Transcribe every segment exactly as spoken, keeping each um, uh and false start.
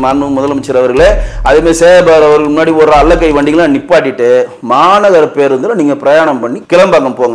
மாண்பு முதலமைச்சர் அவர்களே, அதேமாதிரி சேகபார் அவர்கள் முன்னாடி ஒரு அல்லக்கை வண்டிகளாம் நிப்பாட்டிட்டு மாநகர பேருந்தில் நீங்கள் பிரயாணம் பண்ணி கிளம்பாக்கம் போங்க.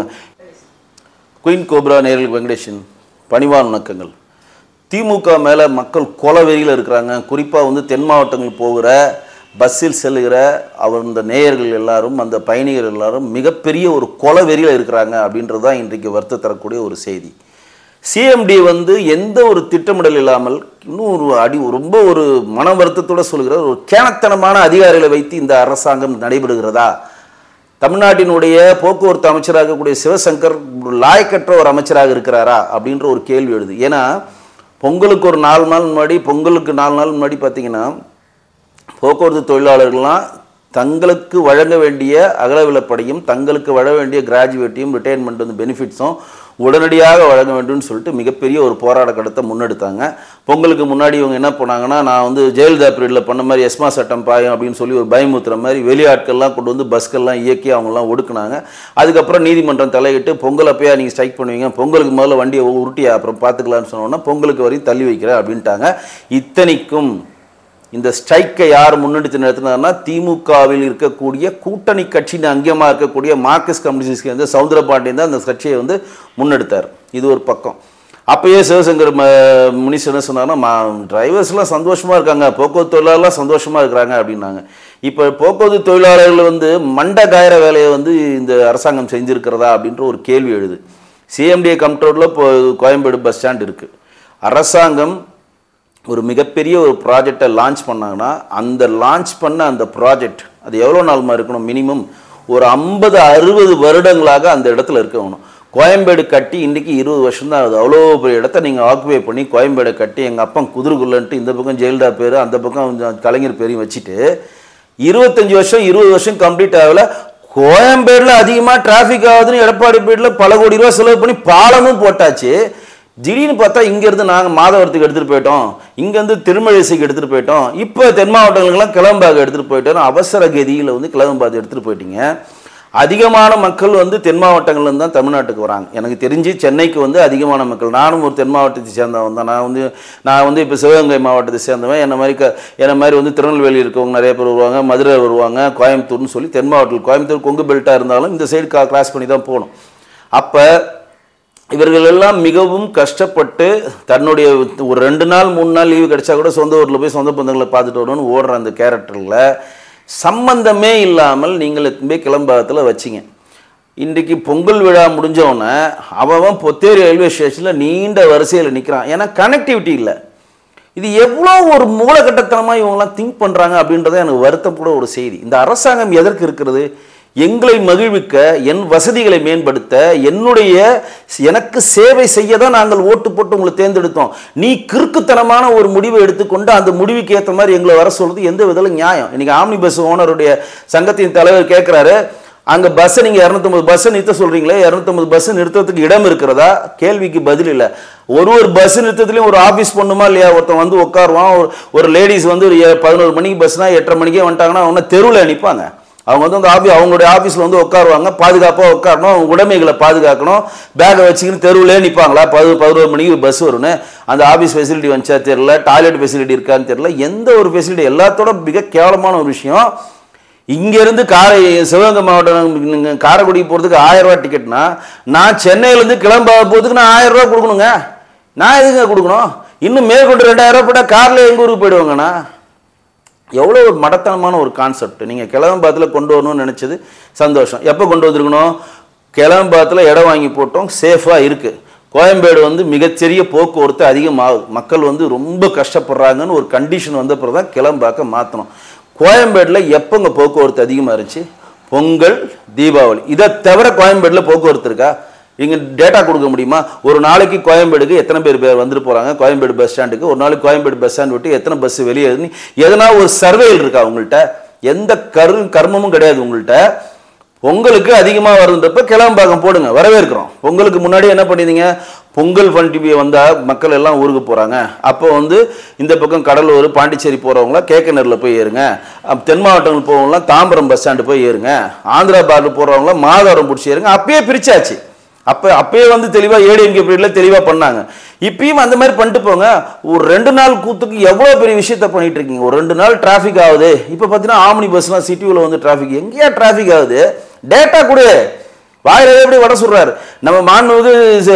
குயின் கோப்ரா நேயர்களுக்கு வெங்கடேஷன் பணிவான வணக்கங்கள். திமுக மேலே மக்கள் கொலவெறியில் இருக்கிறாங்க. குறிப்பாக வந்து தென் மாவட்டங்கள் போகிற பஸ்ஸில் செல்லுகிற அவர் இந்த நேயர்கள் எல்லாரும், அந்த பயணிகள் எல்லாரும் மிகப்பெரிய ஒரு கொலவெறியில் இருக்கிறாங்க அப்படின்றது தான் இன்றைக்கு வருத்த தரக்கூடிய ஒரு செய்தி. சிஎம்டி வந்து எந்த ஒரு திட்டமிடல் இல்லாமல் இன்னும் ஒரு அடி ரொம்ப ஒரு மன வருத்தத்தோடு சொல்கிற ஒரு கேனத்தனமான அதிகாரிகளை வைத்து இந்த அரசாங்கம் நடைபெறுகிறதா? தமிழ்நாட்டினுடைய போக்குவரத்து அமைச்சராக இருக்கக்கூடிய சிவசங்கர் லாயக்கற்ற ஒரு அமைச்சராக இருக்கிறாரா அப்படின்ற ஒரு கேள்வி எழுது. ஏன்னா பொங்கலுக்கு ஒரு நாலு நாள் முன்னாடி பொங்கலுக்கு நாலு நாள் முன்னாடி பார்த்தீங்கன்னா போக்குவரத்து தொழிலாளர்கள்லாம் தங்களுக்கு வழங்க வேண்டிய அகலவிலப்படியும் தங்களுக்கு வழங்க வேண்டிய கிராஜுவேட்டையும் ரிட்டையர்மெண்ட் வந்து பெனிஃபிட்ஸும் உடனடியாக வழங்க வேண்டும்னு சொல்லிட்டு மிகப்பெரிய ஒரு போராட்ட கடத்தை முன்னெடுத்தாங்க. பொங்கலுக்கு முன்னாடி இவங்க என்ன பண்ணாங்கன்னா, நான் வந்து ஜெயலலிதா பீரியடில் பண்ண மாதிரி எஸ்மா சட்டம் பாயம் அப்படின்னு சொல்லி ஒரு பயமுத்துற மாதிரி வெளியாட்கள்லாம் கொண்டு வந்து பஸ்கள்லாம் இயக்கி அவங்களாம் ஒடுக்குனாங்க. அதுக்கப்புறம் நீதிமன்றம் தலையிட்டு பொங்கல் அப்பயா நீங்கள் ஸ்ட்ரைக் பண்ணுவீங்க, பொங்கலுக்கு முதல்ல வண்டியை உருட்டியா அப்புறம் பார்த்துக்கலான்னு சொன்னோன்னா பொங்கலுக்கு வரையும் தள்ளி வைக்கிறேன் அப்படின்ட்டாங்க. இத்தனைக்கும் இந்த ஸ்ட்ரைக்கை யார் முன்னெடுத்து நடத்தினார்னா திமுகவில் இருக்கக்கூடிய கூட்டணி கட்சியின் அங்கமாக இருக்கக்கூடிய மார்க்சிஸ்ட் கம்யூனிஸ்ட் வந்து சவுந்தரபாண்டியன் தான் அந்த கட்சியை வந்து முன்னெடுத்தார். இது ஒரு பக்கம். அப்பயே சிவசங்கர் மினிஸ்டர் என்ன சொன்னார்னா, மா டிரைவர்ஸ்லாம் சந்தோஷமாக இருக்காங்க, போக்குவரத்து தொழிலாளர்லாம் சந்தோஷமாக இருக்கிறாங்க அப்படின்னாங்க. இப்போ போக்குவரத்து தொழிலாளர்கள் வந்து மண்டை காயிற வேலையை வந்து இந்த அரசாங்கம் செஞ்சுருக்கிறதா அப்படின்ற ஒரு கேள்வி எழுது. சிஎம்டிஏ கம்ட்ரோலில் இப்போ கோயம்பேடு பஸ் ஸ்டாண்ட் இருக்குது. அரசாங்கம் ஒரு மிகப்பெரிய ஒரு ப்ராஜெக்டை லான்ச் பண்ணாங்கன்னா அந்த லான்ச் பண்ண அந்த ப்ராஜெக்ட் அது எவ்வளோ நாள்மா இருக்கணும்? மினிமம் ஒரு ஐம்பது அறுபது வருடங்களாக அந்த இடத்துல இருக்கணும். கோயம்பேடு கட்டி இன்றைக்கி இருபது வருஷம் தான் ஆகுது. அவ்வளோ பெரிய இடத்த நீங்கள் ஆக்குபை பண்ணி கோயம்பேடை கட்டி எங்கள் அப்பா குதிர்குள்ளன்ட்டு இந்த பக்கம் ஜெயலலிதா பேர் அந்த பக்கம் கலைஞர் பேரையும் வச்சுட்டு இருபத்தஞ்சி வருஷம் இருபது வருஷம் கம்ப்ளீட் ஆகலை. கோயம்பேடில் அதிகமாக டிராஃபிக் ஆகுதுன்னு எடப்பாடி பேட்டில் பல கோடி ரூபா செலவு பண்ணி பாலமும் போட்டாச்சு. திடீர்னு பார்த்தா இங்கேருந்து நாங்கள் மாதவரத்துக்கு எடுத்துகிட்டு போயிட்டோம், இங்கேருந்து திருமழிசைக்கு எடுத்துகிட்டு போயிட்டோம், இப்போ தென் மாவட்டங்களுக்கெல்லாம் கிளம்பாக எடுத்துகிட்டு போயிட்டோம். அவசர கதியில் வந்து கிளம்பாக எடுத்துகிட்டு போயிட்டீங்க. அதிகமான மக்கள் வந்து தென் மாவட்டங்கள்லேருந்து தான் தமிழ்நாட்டுக்கு வராங்க. எனக்கு தெரிஞ்சு சென்னைக்கு வந்து அதிகமான மக்கள், நானும் ஒரு தென் மாவட்டத்தை சேர்ந்தவன் தான். நான் வந்து நான் வந்து இப்போ சிவகங்கை மாவட்டத்தை சேர்ந்தவன். என்ன மாதிரி க என்ன மாதிரி வந்து திருநெல்வேலி இருக்கவங்க நிறைய பேர் வருவாங்க, மதுரை வருவாங்க, கோயம்புத்தூர்னு சொல்லி தென் மாவட்டத்தில் கோயம்புத்தூர் கொங்கு பெல்ட்டாக இருந்தாலும் இந்த சைடு கா கிராஸ் பண்ணி தான் போகணும். அப்போ இவர்கள் எல்லாம் மிகவும் கஷ்டப்பட்டு தன்னுடைய ஒரு ரெண்டு நாள் மூணு நாள் லீவு கிடைச்சா கூட சொந்த ஊரில் போய் சொந்த பந்தங்களை பார்த்துட்டு வரணும்னு ஓடுற அந்த கேரக்டரில் சம்பந்தமே இல்லாமல் நீங்கள் போய் கிளம்பாகத்தில் வச்சிங்க. இன்றைக்கு பொங்கல் விழா முடிஞ்சவொன்னே அவன் பொத்தேரி ரயில்வே ஸ்டேஷனில் நீண்ட வரிசையில் நிற்கிறான். ஏன்னா கனெக்டிவிட்டி இல்லை. இது எவ்வளோ ஒரு மூலகட்டத்தனமாக இவங்கெல்லாம் திங்க் பண்ணுறாங்க அப்படின்றத எனக்கு வருத்தம் கூட ஒரு செய்தி. இந்த அரசாங்கம் எதற்கு இருக்கிறது? எங்களை மகிழ்விக்க, என் வசதிகளை மேம்படுத்த, என்னுடைய எனக்கு சேவை செய்ய தான் நாங்கள் ஓட்டு போட்டு உங்களை தேர்ந்தெடுத்தோம். நீ கிறுக்குத்தனமான ஒரு முடிவை எடுத்துக்கொண்டு அந்த முடிவுக்கு ஏற்ற மாதிரி எங்களை வர சொல்றது எந்த விதத்தில் நியாயம்? இன்னைக்கு ஆம்னி பஸ் ஓனருடைய சங்கத்தின் தலைவர் கேட்குறாரு, அங்கே பஸ்ஸை நீங்கள் இரநூத்தம்பது பஸ்ஸை நிறுத்த சொல்கிறீங்களே, இரநூத்தம்பது பஸ் நிறுத்தத்துக்கு இடம் இருக்கிறதா? கேள்விக்கு பதில் இல்லை. ஒரு ஒரு பஸ் நிறுத்தத்துலேயும் ஒரு ஆஃபீஸ் பண்ணுமா இல்லையா? ஒருத்தன் வந்து உட்காருவான். ஒரு லேடிஸ் வந்து ஒரு பதினோரு மணிக்கு பஸ்னால் எட்டரை மணிக்கே வந்துட்டாங்கன்னா அவங்க தெருவில் நிற்பாங்க. அவங்க வந்து அந்த ஆஃபீஸ் அவங்களுடைய ஆஃபீஸில் வந்து உட்காருவாங்க, பாதுகாப்பாக உட்காரணும், உடைமைகளை பாதுகாக்கணும், பேக்கை வச்சுக்கின்னு தெருவிலே நிற்பாங்களா? பது பதினோரு மணிக்கு பஸ் வரும்னு அந்த ஆஃபீஸ் ஃபெசிலிட்டி வந்துச்சா தெரியல, டாய்லெட் ஃபெசிலிட்டி இருக்கான்னு தெரியல, எந்த ஒரு ஃபெசிலிட்டி. எல்லாத்தோட மிக கேவலமான ஒரு விஷயம், இங்கேருந்து காரை சிவகங்கை மாவட்டம் காரைக்குடிக்கு போகிறதுக்கு ஆயிரம் ரூபா டிக்கெட்னா நான் சென்னையிலேருந்து கிளம்ப போகிறதுக்கு நான் ஆயிரம் ரூபா கொடுக்கணுங்க. நான் எதுங்க கொடுக்கணும்? இன்னும் மேற்கொண்டு ரெண்டாயிரம் ரூபா போட்டால் காரில் எங்கள் ஊருக்கு போயிடுவாங்கண்ணா. எவ்வளோ ஒரு மடத்தனமான ஒரு கான்செப்ட். நீங்கள் கிளம்பாத்தில் கொண்டு வரணும்னு நினச்சது சந்தோஷம். எப்போ கொண்டு வந்திருக்கணும்? கிளம்பாத்தில் இடம் வாங்கி போட்டோம், சேஃபாக இருக்குது. கோயம்பேடு வந்து மிகச்சிறிய போக்குவரத்து அதிகமாகுது, மக்கள் வந்து ரொம்ப கஷ்டப்படுறாங்கன்னு ஒரு கண்டிஷன் வந்த பிறகு தான் கிளம்பாக்க மாற்றணும். கோயம்பேடில் எப்போங்க போக்குவரத்து அதிகமாக இருந்துச்சு? பொங்கல், தீபாவளி. இதை தவிர கோயம்பேடில் போக்குவரத்து இருக்கா? இங்கே டேட்டா கொடுக்க முடியுமா? ஒரு நாளைக்கு கோயம்பேடுக்கு எத்தனை பேர் பேர் வந்துட்டு போகிறாங்க? கோயம்பேடு பஸ் ஸ்டாண்டுக்கு ஒரு நாளைக்கு கோயம்பேடு பஸ் ஸ்டாண்ட் விட்டு எத்தனை பஸ் வெளியேறுன்னு எதனா ஒரு சர்வேயில் இருக்கா உங்கள்கிட்ட? எந்த கரு கர்மமும் கிடையாது உங்கள்கிட்ட. பொங்கலுக்கு அதிகமாக வருதுன்றப்ப கிளம்பாக்கம் போடுங்க, வரவேற்கிறோம். பொங்கலுக்கு முன்னாடி என்ன பண்ணியிருந்தீங்க? பொங்கல் பண்டிகை வந்தால் மக்கள் எல்லாம் ஊருக்கு போகிறாங்க. அப்போ வந்து இந்த பக்கம் கடலூர் பாண்டிச்சேரி போகிறவங்களாம் கேக்கனரில் போய் ஏறுங்க, தென் மாவட்டங்கள் போகிறவங்களாம் தாம்பரம் பஸ் ஸ்டாண்டு போய் ஏறுங்க, ஆந்திரா பார்டர் போகிறவங்களாம் மாதவரம் பிடிச்சி ஏறுங்க. அப்பயே பிரிச்சாச்சு. அப்போ அப்பயே வந்து தெளிவாக ஏடிஎம்கே பீரியடில் தெளிவாக பண்ணாங்க. இப்பயும் அந்த மாதிரி பண்ணிட்டு போங்க. ஒரு ரெண்டு நாள் கூத்துக்கு எவ்வளோ பெரிய விஷயத்த பண்ணிட்டு இருக்கீங்க. ஒரு ரெண்டு நாள் டிராஃபிக் ஆகுது. இப்போ பார்த்தீங்கன்னா ஆம்னி பஸ்லாம் சிட்டியில் வந்து டிராஃபிக் எங்கேயா டிராஃபிக் ஆகுது? டேட்டா கொடு. வாயில எப்படி வட சொல்றாரு. நம்ம மாண்புமிகு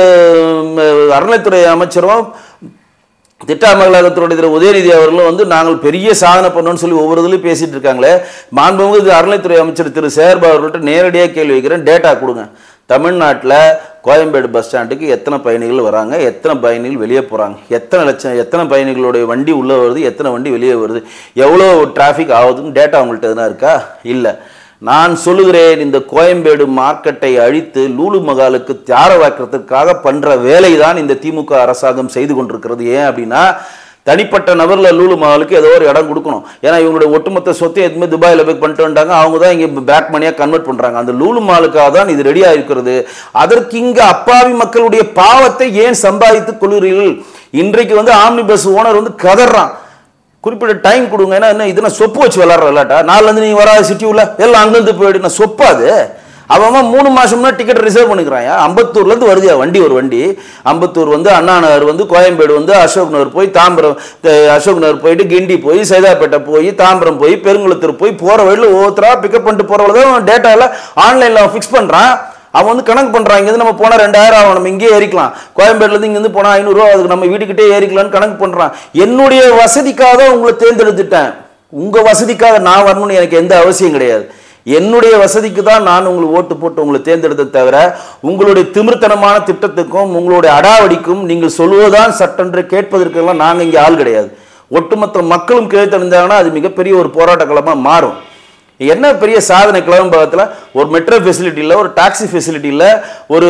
அறநிலைத்துறை அமைச்சரும் திட்ட அமலாக்கத்துறை திரு உதயநிதி அவர்களும் வந்து நாங்கள் பெரிய சாதனை பண்ணோம்னு சொல்லி ஒவ்வொரு இதுலையும் பேசிட்டு இருக்காங்களே. மாண்புமிகு அறநிலைத்துறை அமைச்சர் திரு சேர்பாபு அவர்கள்ட்ட நேரடியாக கேள்வி வைக்கிறேன். டேட்டா கொடுங்க. தமிழ்நாட்டில் கோயம்பேடு பஸ் ஸ்டாண்டுக்கு எத்தனை பயணிகள் வராங்க, எத்தனை பயணிகள் வெளியே போகிறாங்க, எத்தனை லட்சம் எத்தனை பயணிகளுடைய வண்டி உள்ளே வருது, எத்தனை வண்டி வெளியே வருது, எவ்வளோ டிராஃபிக் ஆகுதுன்னு டேட்டா உங்கள்கிட்ட எதுனா இருக்கா? இல்லை. நான் சொல்லுகிறேன், இந்த கோயம்பேடு மார்க்கெட்டை அழித்து லூலு மகாலுக்கு தியார வாக்கிறதுக்காக பண்ணுற வேலை தான் இந்த திமுக அரசாங்கம் செய்து கொண்டிருக்கிறது. ஏன் அப்படின்னா தனிப்பட்ட நபரில் லூலு மகாலுக்கு ஏதோ ஒரு இடம் கொடுக்கணும். ஏன்னா இவங்களுடைய ஒட்டுமொத்த சொத்தை எதுவுமே துபாயில் போய் பண்ணிட்டு வந்துட்டாங்க. அவங்க தான் இங்கே பேக் மணியாக கன்வெர்ட் பண்ணுறாங்க. அந்த லூலு மகாலுக்காக தான் இது ரெடியாக இருக்கிறது. அதற்கு இங்கே அப்பாவி மக்களுடைய பாவத்தை ஏன் சம்பாதித்து கொள்கிறீர்கள்? இன்றைக்கு வந்து ஆம்னி பஸ் ஓனர் வந்து கதறான். குறிப்பிட்ட டைம் கொடுங்க. ஏன்னா என்ன இதுனா சொப்பு வச்சு விளாட்ற இல்லாட்டா நாலுலேருந்து நீங்கள் வராது சிட்டி உள்ள எல்லாம் அங்கேருந்து போயிடுனா சொப்பாது. அவன் மூணு மாசம்னா டிக்கெட் ரிசர்வ் பண்ணிக்கிறான். அம்பத்தூர்லேருந்து வருதியா வண்டி, ஒரு வண்டி அம்பத்தூர் வந்து அண்ணா நகர் வந்து கோயம்பேடு வந்து அசோக் நகர் போய் தாம்பரம் அசோக் நகர் போயிட்டு கிண்டி போய் சைதாப்பேட்டை போய் தாம்பரம் போய் பெருங்குளத்தூர் போய் போகிற வழியில் ஒவ்வொருத்தரா பிக்கப் பண்ணிட்டு போகிறவங்க டேட்டாவில் ஆன்லைனில் அவன் ஃபிக்ஸ் பண்ணுறான். அவன் வந்து கணக்கு பண்ணுறான். இங்கேருந்து நம்ம போனால் ரெண்டாயிரம் ஆகும், நம்ம இங்கேயே ஏறிக்கலாம். கோயம்பேடுலேருந்து இங்கேருந்து போனால் ஐநூறுரூவா அதுக்கு நம்ம வீட்டுக்கிட்டே ஏறிக்கலான்னு கணக்கு பண்ணுறான். என்னுடைய வசதிக்காக உங்களை தேர்ந்தெடுத்துட்டேன். உங்கள் வசதிக்காக நான் வரணும்னு எனக்கு எந்த அவசியம் கிடையாது. என்னுடைய வசதிக்கு தான் நான் உங்களுக்கு ஓட்டு போட்டு உங்களை தேர்ந்தெடுத்த தவிர உங்களுடைய திமிர்த்தனமான திட்டத்துக்கும் உங்களுடைய அடாவடிக்கும் நீங்கள் சொல்வதுதான் சட்டென்று கேட்பதற்கெல்லாம் நாங்கள் இங்கே ஆள் கிடையாது. ஒட்டுமொத்த மக்களும் கேட்டறிந்தாங்கன்னா அது மிகப்பெரிய ஒரு போராட்ட களமாக மாறும். என்ன பெரிய சாதனை கிளம்பத்தில் ஒரு மெட்ரோ ஃபெசிலிட்டி இல்லை, ஒரு டாக்ஸி ஃபெசிலிட்டி இல்லை, ஒரு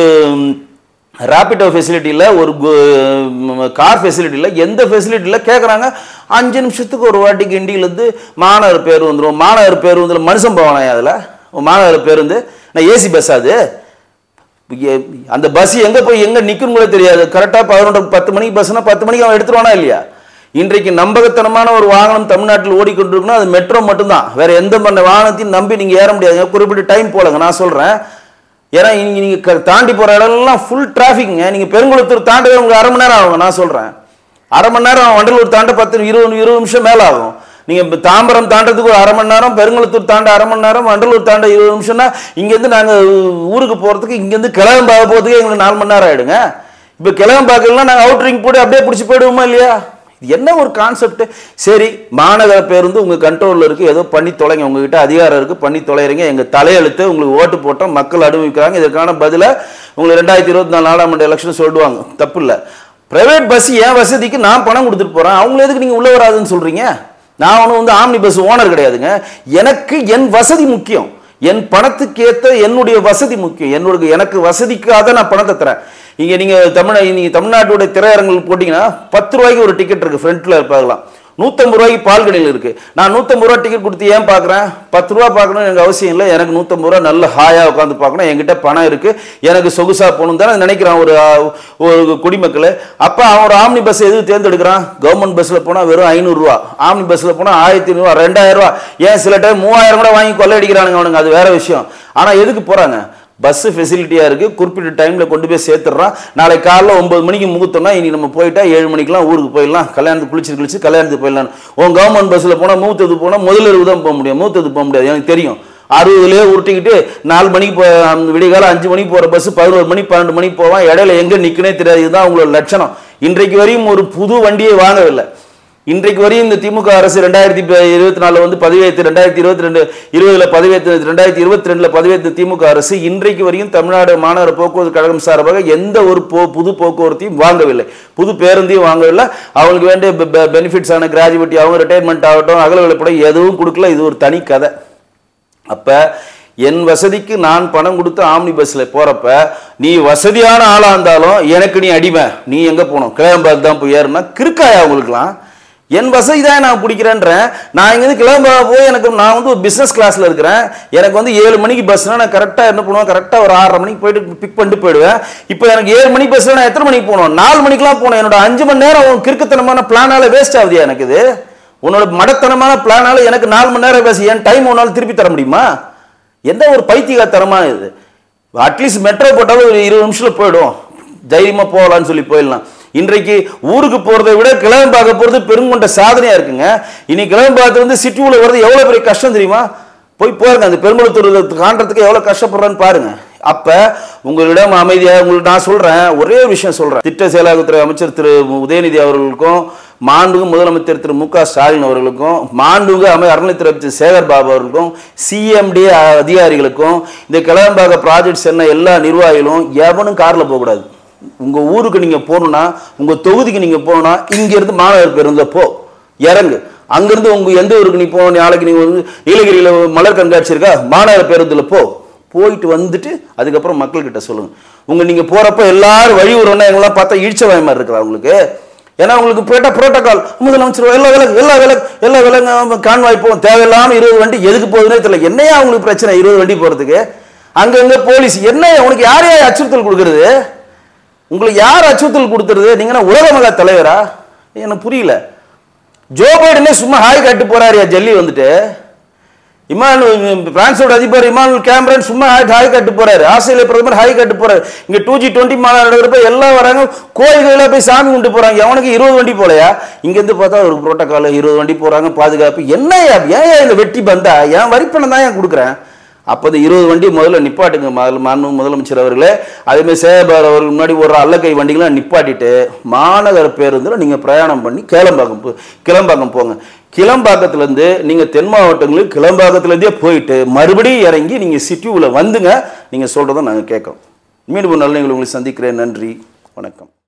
ரேபிடோ ஃபெசிலிட்டி இல்லை, ஒரு கார் ஃபெசிலிட்டி இல்லை, எந்த ஃபெசிலிட்டி இல்லை. கேட்குறாங்க அஞ்சு நிமிஷத்துக்கு ஒரு வாட்டி கிண்டியிலேருந்து மாநகர் பேருந்து வந்துடும். மாநகர் பேருந்தில் மனுஷன் போவானே, அதில் மாநகர் பேருந்து நான் ஏசி பஸ். அது அந்த பஸ் எங்கே போய் எங்கே நிற்கும் கூட தெரியாது. கரெக்டாக பதினொன்று பத்து மணிக்கு பஸ்னால் பத்து மணிக்கு அவன் எடுத்துருவானா இல்லையா? இன்றைக்கு நம்பகத்தனமான ஒரு வாகனம் தமிழ்நாட்டில் ஓடிக்கொண்டிருக்குன்னா அது மெட்ரோ மட்டும்தான். வேற எந்த பண்ண வாகனத்தையும் நம்பி நீங்கள் ஏற முடியாதுங்க. குறிப்பிட்ட டைம் போலங்க நான் சொல்கிறேன். ஏன்னா இங்கே நீங்கள் தாண்டி போகிற இடம்லாம் ஃபுல் டிராஃபிக்ங்க. நீங்கள் பெருங்குளத்தூர் தாண்டவே உங்களுக்கு அரை மணி நேரம் ஆகுங்க. நான் சொல்கிறேன் அரை மணி நேரம். வண்டலூர் தாண்ட பத்து இருபது இருபது நிமிஷம் மேலே ஆகும். நீங்கள் தாம்பரம் தாண்டதுக்கு ஒரு அரை மணி நேரம், பெருங்குளத்தூர் தாண்ட அரை மணி நேரம், வண்டலூர் தாண்ட இருபது நிமிஷம்னா இங்கேருந்து நாங்கள் ஊருக்கு போகிறதுக்கு இங்கேருந்து கிளம்பு போகிறதுக்கு எங்களுக்கு நாலு மணி நேரம் ஆகிடுங்க. இப்போ கிளம்பு பார்க்கலாம் நாங்கள் அவுட்ரிங் போட்டு அப்படியே பிடிச்சி போயிடுவோமா இல்லையா? என்ன ஒரு கான்செப்ட். சரி, மாநகர பேருந்து உங்க கண்ட்ரோல்ல இருக்கு, ஏதோ பண்ணி தொலைங்க, உங்ககிட்ட அதிகாரம் இருக்கு, பண்ணி தொலைறீங்க. எங்க தலையெழுத்து உங்களுக்கு ஓட்டு போட்டோம், மக்கள் அனுபவிக்கிறாங்க. இதற்கான பதில உங்களுக்கு ரெண்டாயிரத்தி இருபத்தி நாலு நாடாளுமன்ற எலெக்ஷன் சொல்லிடுவாங்க. தப்பு இல்லை. பிரைவேட் பஸ் என் வசதிக்கு நான் பணம் கொடுத்துட்டு போறேன், அவங்கள எதுக்கு நீங்க உள்ள வராதுன்னு சொல்றீங்க? நான் ஒன்றும் வந்து ஆம்னி பஸ் ஓனர் கிடையாதுங்க. எனக்கு என் வசதி முக்கியம். என் பணத்துக்கு ஏற்ற என்னுடைய வசதி முக்கியம். என்னோட எனக்கு வசதிக்காக நான் பணத்தை தரேன். இங்கே நீங்கள் தமிழ் நீங்கள் தமிழ்நாட்டுடைய திரையரங்குகள் போட்டிங்கன்னா பத்து ரூபாய்க்கு ஒரு டிக்கெட் இருக்குது, ஃப்ரண்ட்டில் பார்க்கலாம். நூற்றம்பது ரூபாய்க்கு பால்கடையில் இருக்குது. நான் நூற்றம்பது ரூபா டிக்கெட் கொடுத்து ஏன் பார்க்குறேன்? பத்து ரூபா பார்க்கணும்னு எனக்கு அவசியம் இல்லை. எனக்கு நூற்றம்பது ரூபா நல்ல ஹாயாக உட்காந்து பார்க்கணும், என்கிட்ட பணம் இருக்குது, எனக்கு சொகுசாக போகணும் தானே நினைக்கிறான் ஒரு ஒரு குடிமக்கள். அப்போ அவன் ஒரு ஆம்னி பஸ் எதுவும் தேர்ந்தெடுக்கிறான்? கவர்மெண்ட் பஸ்ஸில் போனால் வெறும் ஐநூறுரூவா, ஆம்னி பஸ்ஸில் போனால் ஆயிரத்தி ஐநூறுவா, ரெண்டாயிரம் ரூபா, ஏன் சில டைம் மூவாயிரம் கூட வாங்கி கொள்ளையடிக்கிறானுங்க அவனுங்க. அது வேற விஷயம். ஆனால் எதுக்கு போகிறாங்க? பஸ் ஃபெசிலிட்டியாக இருக்குது, குறிப்பிட்ட டைமில் கொண்டு போய் சேர்த்துடுறான். நாளைக்கு காலையில் ஒம்பது மணிக்கு முகூர்த்தம்னா இனி நம்ம போயிட்டா ஏழு மணிக்கெலாம் ஊருக்கு போயிடலாம், கல்யாணத்துக்கு குளிச்சு குளிச்சு கல்யாணத்துக்கு போயிடலாம். உன் கவர்மெண்ட் பஸ்ஸில் போனால் மூத்தது போனால் முதலிரவு தான் போக முடியும், மூத்தது போக முடியாது. எனக்கு தெரியும். அறுபதுலேயே உருட்டிக்கிட்டு நாலு மணிக்கு போ விடிகாலம் அஞ்சு மணிக்கு போகிற பஸ் பதினோரு மணி பன்னெண்டு மணிக்கு போவான். இடையில எங்கே நிற்கனே தெரியாது. இதுதான் உங்களோட லட்சணம். இன்றைக்கு வரையும் ஒரு புது வண்டியை வாங்கவில்லை. இன்றைக்கு வரையும் இந்த திமுக அரசு ரெண்டாயிரத்தி இருபத்தி நாலுல வந்து பதவியேற்று ரெண்டாயிரத்தி இருபத்தி ரெண்டு இருபதுல பதவியேற்று ரெண்டாயிரத்தி இருபத்தி ரெண்டுல பதவியேற்ற திமுக அரசு இன்றைக்கு வரையும் தமிழ்நாடு மாநகர போக்குவரத்து கழகம் சார்பாக எந்த ஒரு போ புது போக்குவரத்தையும் வாங்கவில்லை, புது பேருந்தையும் வாங்கவில்லை. அவங்களுக்கு வேண்டிய பெனிஃபிட்ஸ் ஆன கிராஜுவேட்டி அவங்க ரிட்டையர்மெண்ட் ஆகட்டும், அகல விலைப்பட எதுவும் கொடுக்கல. இது ஒரு தனி கதை. அப்ப என் வசதிக்கு நான் பணம் கொடுத்து ஆம்னி பஸ்ல போறப்ப நீ வசதியான ஆளா இருந்தாலும் எனக்கு நீ அடிமை, நீ எங்க போகணும் கிளம்பாக்கு தான் போய் ஏறுனா கிறுக்காயா உங்களுக்குலாம்? என் வசதி தான் நான் பிடிக்கிறேன்றேன். நான் இங்கேருந்து கிளம்ப போய் எனக்கு நான் வந்து ஒரு பிஸ்னஸ் கிளாஸில் இருக்கிறேன். எனக்கு வந்து ஏழு மணிக்கு பஸ்னால் நான் கரெக்டாக என்ன பண்ணுவேன், கரெக்டாக ஒரு ஆறரை மணிக்கு போயிட்டு பிக் பண்ணிட்டு போயிடுவேன். இப்போ எனக்கு ஏழு மணிக்கு பஸ்ஸில் நான் எத்தனை மணிக்கு போகணும்? நாலு மணிக்கெலாம் போகணும். என்னோட அஞ்சு மணி நேரம் உன் கிறுக்குத்தனமான பிளானால வேஸ்ட் ஆகுதியா? எனக்கு இது உன்னோட மடத்தனமான பிளானால எனக்கு நாலு மணி நேரம் பேசி என் டைம் ஒன்றால் திருப்பி தர முடியுமா? எந்த ஒரு பைத்தியகாரத்தனமான இது? அட்லீஸ்ட் மெட்ரோ போட்டாலும் ஒரு இருபது நிமிஷத்தில் போயிடும், தைரியமாக போகலான்னு சொல்லி போயிடலாம். இன்றைக்கு ஊருக்கு போகிறத விட கிளம்பி போகிறது பெருங்கொண்ட சாதனையாக இருக்குங்க. இனி கிளம்பி பார்த்து வந்து சிட்டிக்குள்ளே வர்றது எவ்வளோ பெரிய கஷ்டம் தெரியுமா? போய் போயிருங்க, அந்த பெருங்குளத்தூர் காண்றதுக்கு எவ்வளோ கஷ்டப்படுறான்னு பாருங்க. அப்போ உங்களிடம் அமைதியாக உங்களுக்கு நான் சொல்கிறேன், ஒரே விஷயம் சொல்கிறேன். திட்ட செயலாக்கத்துறை அமைச்சர் திரு உதயநிதி அவர்களுக்கும், மாண்புமிகு முதலமைச்சர் திரு மு க ஸ்டாலின் அவர்களுக்கும், மாண்புமிகு அமை அறநிலையத்துறை அமைச்சர் சேகர் பாபு அவர்களுக்கும், சிஎம்டி அதிகாரிகளுக்கும், இந்த கிளம்பாக ப்ராஜெக்ட் சென்னை எல்லா நிர்வாகிகளும் எவனும் காரில் போகக்கூடாது. உங்கள் ஊருக்கு நீங்கள் போகணுன்னா, உங்கள் தொகுதிக்கு நீங்கள் போகணுன்னா இங்கேருந்து மாநகர் பேருந்து போ, இறங்கு. அங்கேருந்து உங்கள் எந்த ஊருக்கு நீ போ, நாளைக்கு நீங்கள் வந்து நீலகிரியில் மலர் கண்காட்சி இருக்கா, மாநகர பேருந்தில் போ, போயிட்டு வந்துட்டு அதுக்கப்புறம் மக்கள்கிட்ட சொல்லுங்கள். உங்கள் நீங்கள் போகிறப்ப எல்லாரும் வழி விடுறோன்னா எங்கெல்லாம் பார்த்தா ஈழ்ச்ச வாய் மாதிரி இருக்கிறா உங்களுக்கு. ஏன்னா உங்களுக்கு போயிட்டால் புரோட்டோக்கால் முதலமைச்சர் எல்லா விலகு எல்லா விலகு எல்லா விலங்கு கான்வாய் போகும், தேவையில்லாமல் இருபது வண்டி எதுக்கு போகுதுன்னே தெரியல. என்னையா உங்களுக்கு பிரச்சனை இருபது வண்டி போகிறதுக்கு? அங்கங்கே போலீஸ் என்ன உனக்கு யார் யார் அச்சுறுத்தல் கொடுக்குறது? உங்களுக்கு யார் அச்சுறுத்தல் கொடுத்துருது? நீங்கன்னா உலக மகா தலைவரா? எனக்கு புரியல. ஜோ பைடனே சும்மா ஹாய் காட்டு போறாரியா ஜல்லி வந்துட்டு. இமானுவல் பிரான்ஸோட அதிபர் இமானுவல் கேமரன் சும்மா ஹாய் காட்டு போறாரு. ஆஸ்திரேலியா பிரதமர் ஹாய் காட்டு போறாரு. இங்க டூ ஜி டுவெண்ட்டி மாநாடு நடக்கிறப்ப எல்லாம் வராங்க, கோயில்கள போய் சாமி கும்பிட்டு போறாங்க. எவனுக்கு இருபது வண்டி போலையா? இங்க இருந்து பார்த்தா ஒரு புரோட்டோகால், இருபது வண்டி போறாங்க, பாதுகாப்பு. என்னையா ஏன் இந்த வெட்டி பந்தா? என் வரிப்பணம் தான் ஏன் கொடுக்குறேன்? அப்போ இந்த இருபது வண்டி முதல்ல நிப்பாட்டுங்க மாண்பு முதலமைச்சர் அவர்களே. அதேமாதிரி சேபார் அவர்கள் முன்னாடி ஒரு அல்லக்கை வண்டிகளாம் நிப்பாட்டிட்டு மாநகர பேருந்தில் நீங்கள் பிரயாணம் பண்ணி கிளம்பாக்கம் கிளம்பாக்கம் போங்க. கிளம்பாக்கத்துலேருந்து நீங்கள் தென் மாவட்டங்களுக்கு கிளம்பாக்கத்துலேருந்தே போயிட்டு மறுபடியும் இறங்கி நீங்கள் சிட்டிக்குள்ளே வந்துங்க. நீங்கள் சொல்கிறத நாங்கள் கேட்குறோம். மீண்டும் நல்ல நிகழ்வுகளை உங்களை சந்திக்கிறேன். நன்றி, வணக்கம்.